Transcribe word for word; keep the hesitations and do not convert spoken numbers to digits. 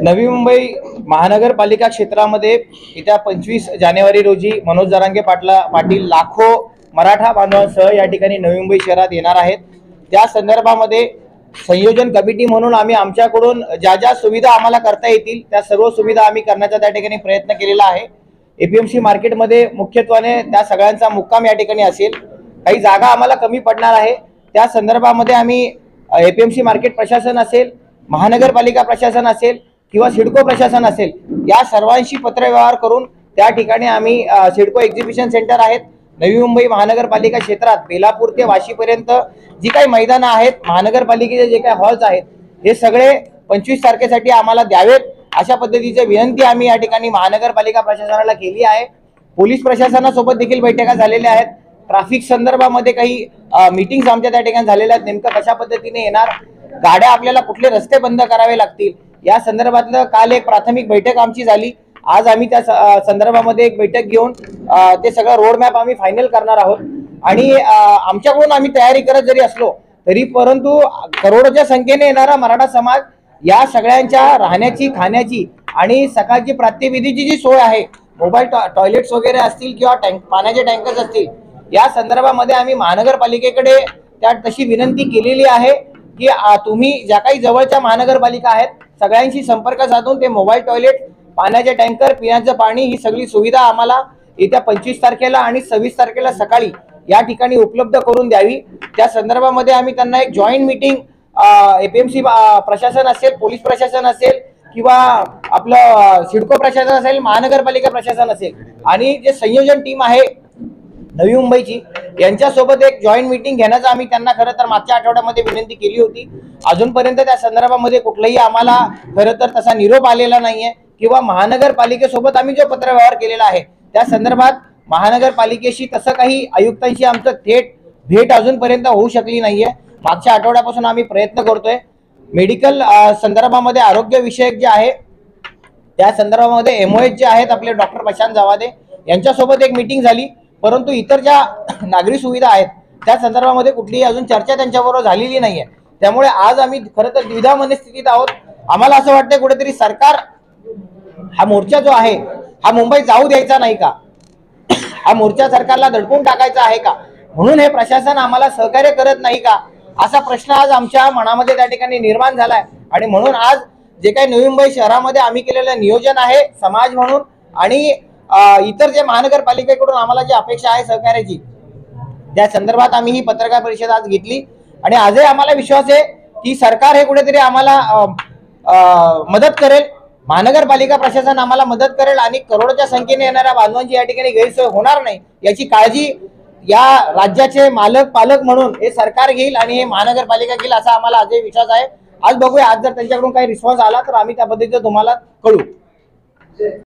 नवी मुंबई महानगरपालिका क्षेत्रामध्ये येत्या पंचवीस जानेवारी रोजी मनोज जरांगे पाटला पाटील लाखो मराठा बांधवांसह या ठिकाणी नवी मुंबई शहरात येणार आहेत। त्या संदर्भामध्ये संयोजन कमिटी म्हणून आम्ही आमच्याकडून ज्या ज्या सुविधा आम्हाला करता येतील त्या सर्व सुविधा आम्ही करण्याचा त्या ठिकाणी प्रयत्न केलेला आहे। एपीएमसी मार्केटमध्ये मुख्यत्वाने त्या सगळ्यांचा मुक्काम या ठिकाणी असेल। काही जागा आम्हाला कमी पडणार आहे, त्या संदर्भामध्ये आम्ही एपीएमसी मार्केट प्रशासन असेल, महानगरपालिका प्रशासन असेल किंवा सिडको प्रशासन असेल, या सर्वांशी पत्रव्यवहार करून त्या ठिकाणी आम्ही सिडको एक्झिबिशन सेंटर आहेत, नवी मुंबई महानगरपालिका क्षेत्रात बेलापूर ते वाशीपर्यंत जी काही मैदानं आहेत, महानगरपालिकेचे जे काही हॉल्स आहेत, हे सगळे पंचवीस तारखेसाठी आम्हाला द्यावेत अशा पद्धतीची विनंती आम्ही या ठिकाणी महानगरपालिका प्रशासनाला केली आहे। पोलीस प्रशासनासोबत देखील बैठका झालेल्या आहेत। ट्रॅफिक संदर्भामध्ये काही मीटिंग्स आमच्या त्या ठिकाणी झालेल्या आहेत। नेमकं कशा पद्धतीने येणार, गाड्या आपल्याला कुठले रस्ते बंद करावे लागतील या संदर्भातलं काल एक प्राथमिक बैठक आमची झाली। आज आम्ही त्या संदर्भामध्ये एक बैठक घेऊन ते सगळं रोड मॅप आम्ही फायनल करणार आहोत। आणि आमच्याकडून आम्ही तयारी करत जरी असलो तरी परंतु करोडोच्या संख्येने येणारा मराठा समाज या सगळ्यांच्या राहण्याची, खाण्याची आणि सकाळची प्रात्यविधीची जी सोय आहे, मोबाईल टॉयलेट्स वगैरे असतील किंवा टँक पाण्याचे टँकर्स असतील, या संदर्भामध्ये आम्ही महानगरपालिकेकडे त्या तशी विनंती केलेली आहे की तुम्ही ज्या काही जवळच्या महानगरपालिका आहेत सगळ्यांशी संपर्क साधून ते मोबाईल टॉयलेट, पाण्याचे टँकर, पिण्याचं पाणी ही सगळी सुविधा आम्हाला येत्या पंचवीस तारखेला आणि सव्वीस तारखेला सकाळी या ठिकाणी उपलब्ध करून द्यावी। त्या संदर्भामध्ये आम्ही त्यांना एक जॉईंट मीटिंग एपीएमसी प्रशासन असेल, पोलीस प्रशासन असेल किंवा आपलं सिडको प्रशासन असेल, महानगरपालिका प्रशासन असेल आणि जे संयोजन टीम आहे नवी मुंबईची, यांच्यासोबत एक जॉईंट मीटिंग घेण्याचा आम्ही त्यांना खरं तर मागच्या आठवड्यामध्ये विनंती केली होती। अजूनपर्यंत त्या संदर्भामध्ये कुठलाही आम्हाला खरं तर तसा निरोप आलेला नाहीये किंवा महानगरपालिकेसोबत आम्ही जो पत्रव्यवहार केलेला आहे त्या संदर्भात महानगरपालिकेशी तसं काही आयुक्तांशी आमचं थेट भेट अजूनपर्यंत होऊ शकली नाहीये। मागच्या आठवड्यापासून आम्ही प्रयत्न करतोय। मेडिकल संदर्भामध्ये आरोग्य विषयक जे आहे त्या संदर्भामध्ये एमओएच जे आहेत आपले डॉक्टर प्रशांत जावादे यांच्यासोबत एक मीटिंग झाली, परंतु इतर ज्या नागरी सुविधा आहेत त्या संदर्भामध्ये कुठलीही अजून चर्चा त्यांच्याबरोबर झालेली नाहीये। त्यामुळे आज आम्ही खरं तर द्विधा मनस्थितीत आहोत। आम्हाला असं वाटतंय कुठेतरी सरकार हा मोर्चा जो आहे हा मुंबईत जाऊ द्यायचा नाही का, हा मोर्चा सरकारला दडपून टाकायचा आहे का, म्हणून हे प्रशासन आम्हाला सहकार्य करत नाही का, असा प्रश्न आज आमच्या मनामध्ये त्या ठिकाणी निर्माण झालाय। आणि म्हणून आज जे काही नवी मुंबई शहरामध्ये आम्ही केलेलं नियोजन आहे समाज म्हणून आणि इतर जे महानगरपालिकेकडून आम्हाला जी अपेक्षा आहे सहकार्याची, त्या संदर्भात आम्ही ही पत्रकार परिषद आज घेतली। आणि आजही आम्हाला विश्वास आहे की सरकार हे कुठेतरी आम्हाला मदत करेल, महानगरपालिका प्रशासन आम्हाला मदत करेल आणि करोडोच्या संख्येने येणाऱ्या बांधवांची या ठिकाणी गैरसोय होणार नाही याची काळजी या राज्याचे मालक पालक म्हणून हे सरकार घेईल आणि हे महानगरपालिका घेईल असा आम्हाला आजही विश्वास आहे। आज बघूया, आज जर त्यांच्याकडून काही रिस्पॉन्स आला तर आम्ही त्या पद्धतीने तुम्हाला कळू।